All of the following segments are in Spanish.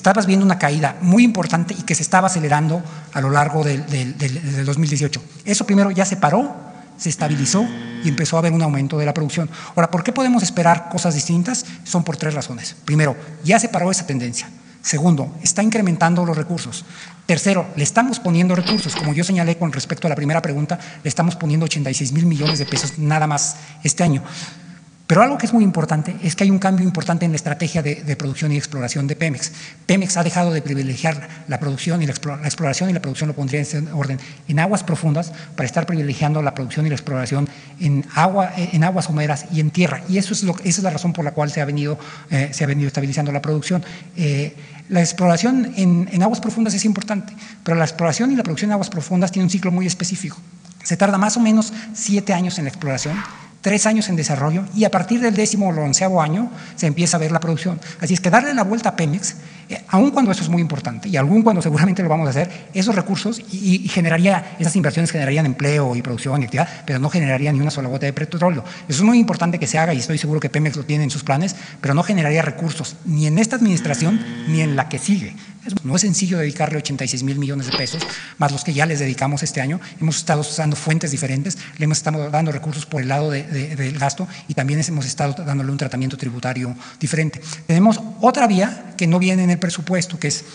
estabas viendo una caída muy importante y que se estaba acelerando a lo largo del 2018. Eso primero ya se paró, se estabilizó y empezó a haber un aumento de la producción. Ahora, ¿por qué podemos esperar cosas distintas? Son por 3 razones. Primero, ya se paró esa tendencia. Segundo, está incrementando los recursos. Tercero, le estamos poniendo recursos. Como yo señalé con respecto a la primera pregunta, le estamos poniendo 86,000 millones de pesos nada más este año. Pero algo que es muy importante es que hay un cambio importante en la estrategia de producción y exploración de Pemex. Pemex ha dejado de privilegiar la producción y la exploración y la producción lo pondría en ese orden en aguas profundas para estar privilegiando la producción y la exploración en aguas someras y en tierra. Y esa es la razón por la cual se ha venido estabilizando la producción. La exploración en aguas profundas es importante, pero la exploración y la producción en aguas profundas tiene un ciclo muy específico. Se tarda más o menos 7 años en la exploración, 3 años en desarrollo y a partir del 10º o 11º año se empieza a ver la producción. Así es que darle la vuelta a Pemex, aun cuando eso es muy importante y aun cuando seguramente lo vamos a hacer, esos recursos y esas inversiones generarían empleo y producción y actividad, pero no generarían ni una sola gota de petróleo. Eso es muy importante que se haga y estoy seguro que Pemex lo tiene en sus planes, pero no generaría recursos ni en esta administración ni en la que sigue. No es sencillo dedicarle 86,000 millones de pesos, más los que ya les dedicamos este año. Hemos estado usando fuentes diferentes, le hemos estado dando recursos por el lado del gasto y también hemos estado dándole un tratamiento tributario diferente. Tenemos otra vía que no viene en el presupuesto, que es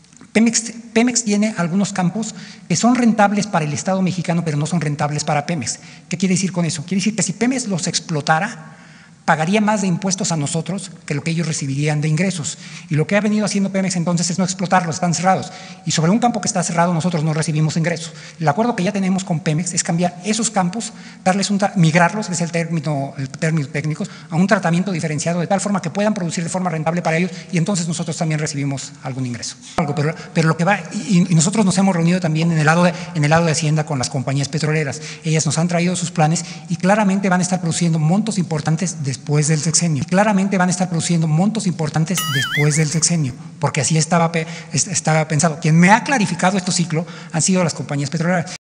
Pemex tiene algunos campos que son rentables para el Estado mexicano, pero no son rentables para Pemex. ¿Qué quiere decir con eso? Quiere decir que si Pemex los explotara, pagaría más de impuestos a nosotros que lo que ellos recibirían de ingresos. Y lo que ha venido haciendo Pemex entonces es no explotarlos, están cerrados. Y sobre un campo que está cerrado nosotros no recibimos ingresos. El acuerdo que ya tenemos con Pemex es cambiar esos campos, migrarlos, que es el término técnico, a un tratamiento diferenciado de tal forma que puedan producir de forma rentable para ellos y entonces nosotros también recibimos algún ingreso. Pero lo que va, y nosotros nos hemos reunido también en el lado de Hacienda con las compañías petroleras. Ellas nos han traído sus planes y claramente van a estar produciendo montos importantes después del sexenio. Claramente van a estar produciendo montos importantes después del sexenio, porque así estaba pensado. Quien me ha clarificado este ciclo han sido las compañías petroleras.